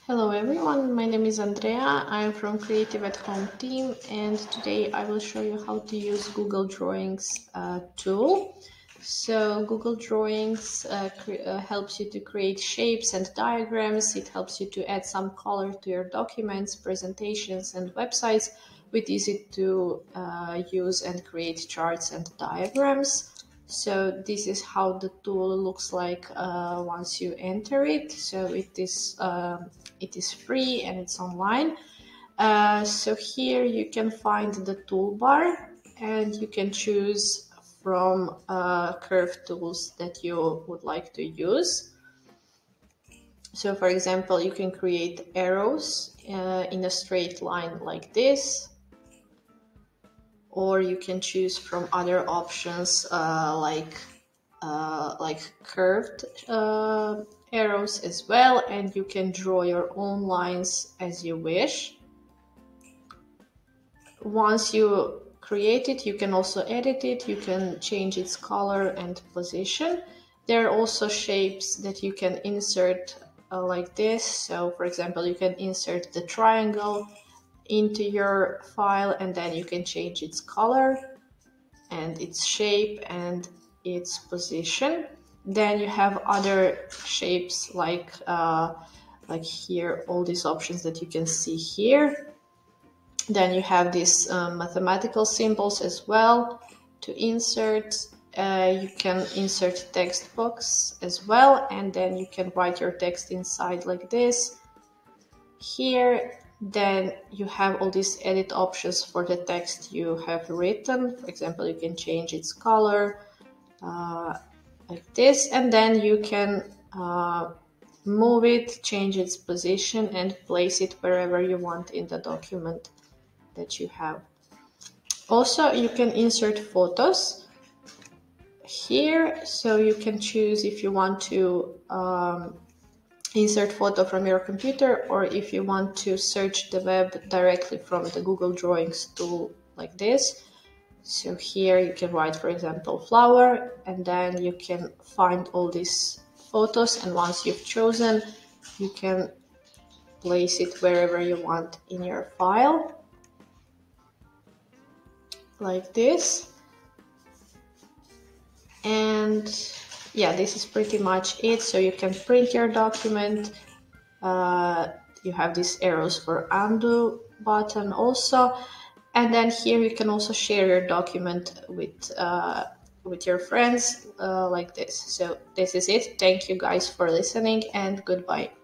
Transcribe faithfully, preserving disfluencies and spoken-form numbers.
Hello everyone, my name is Andrea. I'm from Creative at Home team, and today I will show you how to use Google Drawings uh, tool. So Google Drawings uh, uh, helps you to create shapes and diagrams. It helps you to add some color to your documents, presentations and websites with easy to uh, use and create charts and diagrams. So this is how the tool looks like uh, once you enter it. So it is uh, it is free and it's online. Uh, so here you can find the toolbar and you can choose from uh, curved tools that you would like to use. So for example, you can create arrows uh, in a straight line like this, or you can choose from other options uh, like uh, like curved uh, arrows as well, and you can draw your own lines as you wish. Once you create it, you can also edit it. You can change its color and position. There are also shapes that you can insert uh, like this. So for example, you can insert the triangle into your file, and then you can change its color and its shape and its position. Then you have other shapes like uh, like here, all these options that you can see here. Then you have these uh, mathematical symbols as well to insert. Uh, you can insert text box as well, and then you can write your text inside like this. Here, then you have all these edit options for the text you have written. For example, you can change its color uh, like this, and then you can uh, move it, change its position, and place it wherever you want in the document that you have. Also, you can insert photos here, so you can choose if you want to um, insert photo from your computer, or if you want to search the web directly from the Google Drawings tool like this. So here you can write, for example, flower, and then you can find all these photos, and once you've chosen, you can place it wherever you want in your file like this. And yeah, this is pretty much it. So you can print your document. Uh, you have these arrows for undo button also, and then here you can also share your document with uh, with your friends uh, like this. So this is it. Thank you guys for listening, and goodbye.